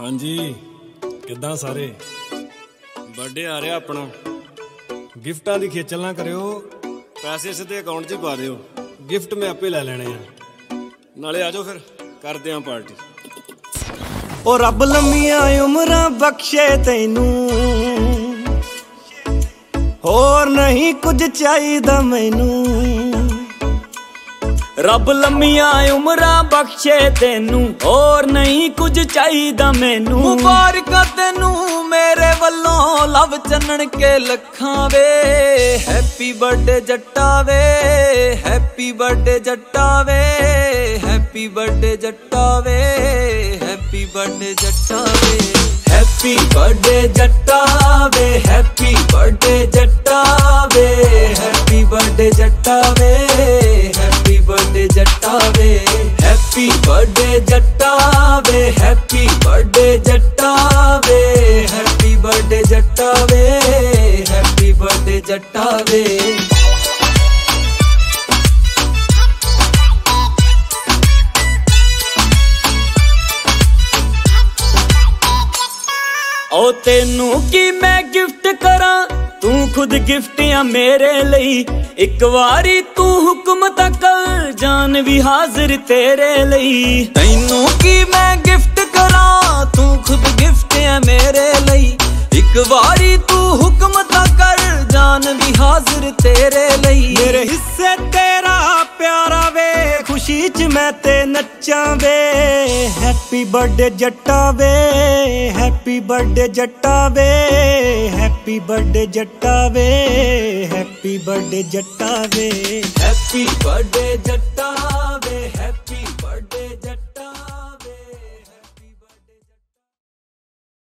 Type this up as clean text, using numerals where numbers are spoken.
हाँ जी किदां सारे बर्थडे आ रहा अपना गिफ्टां दी खेचल ना करियो पैसे सीधे अकाउंट 'च पा दिओ गिफ्ट मैं आपे लै लेने हैं नाले आ जाओ फिर करते हैं पार्टी ओ रब लम्मियां उमरां बख्शे तैनू होर नहीं कुछ चाहिदा मैनू रब लम्मियां उमरां बख्शे तेनू होर नहीं कुछ चाहिदा मैनू मुबारकां तेनू मेरे वल्लों लव चन्नण के लखां वे हैप्पी बर्थडे जट्टा वे हैप्पी बर्थडे जट्टा वे हैप्पी बर्थडे जट्टा वे हैप्पी बर्थडे जट्टा वे हैप्पी बर्थडे जट्टा वे हैप्पी बर्थडे जट्टा वे हैप्पी बर्थडे जट्टा वे हैप्पी बर्थडे जट्टा वे हैप्पी बर्थडे जट्टा वे हैप्पी बर्थडे जट्टा वे हैप्पी बर्थडे जट्टा वे हैप्पी बर्थडे जट्टा वे ओ तेनू की मैं गिफ्ट करा तू खुद गिफ्ट या मेरे लई एक बारी तू हुक्म तक कर जान भी हाजिर तेरे लई तेनू की मैं गिफ्ट करा तू खुद गिफ्ट या मेरे लई एक बारी तू हुक्म तक कर जान भी हाजिर तेरे लई मेरे हिस्से तेरा प्यारा वे खुशी च मैं ते नच्चा वे हैप्पी बर्थडे जट्टा वे हैप्पी बर्थडे जट्टा वे हैप्पी बर्थडे जट्टा वे हैप्पी बर्थडे जट्टा वे हैप्पी बर्थडे जट्टा वे।